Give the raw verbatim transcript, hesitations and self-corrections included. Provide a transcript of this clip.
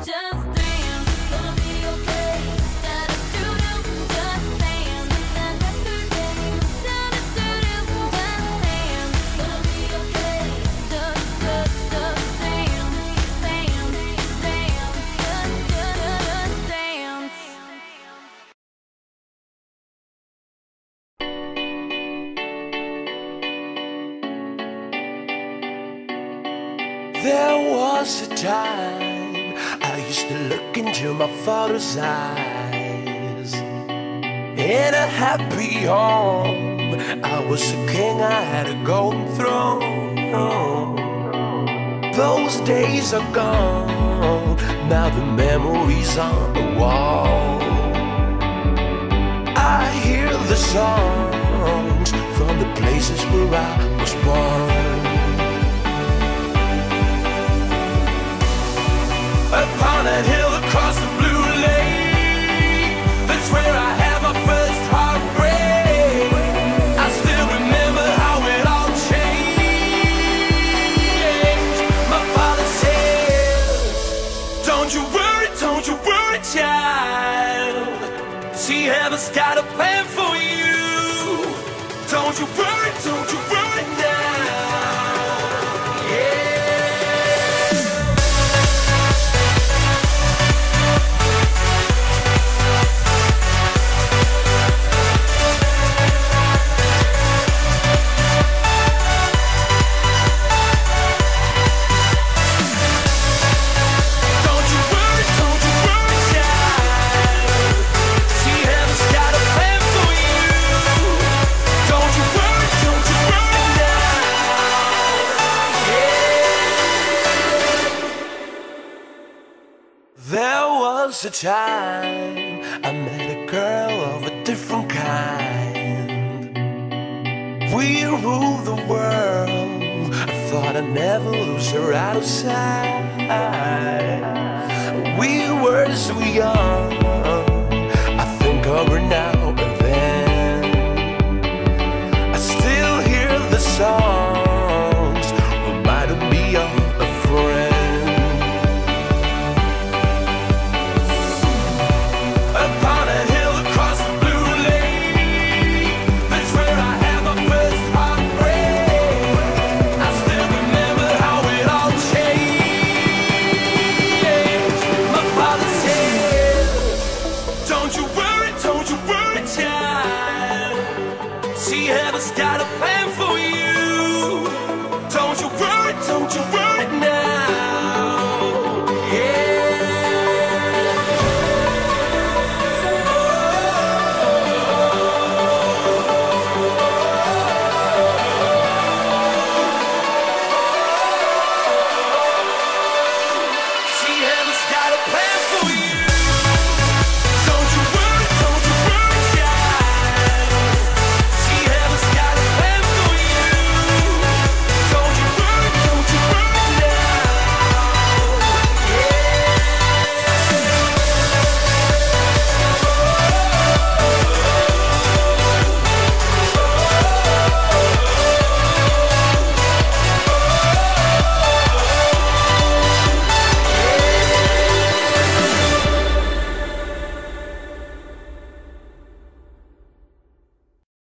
There was a time I used to look into my father's eyes. In a happy home, I was a king, I had a golden throne. Those days are gone, now the memories on the wall. I hear the songs from the places where I was born. Upon that hill across the blue lake, that's where I had my first heartbreak. I still remember how it all changed. My father said, don't you worry, don't you worry, child. See, heaven's got a plan for you. Don't you worry, don't you worry now. Yeah. There was a time I met a girl of a different kind. We ruled the world, I thought I'd never lose her out of sight.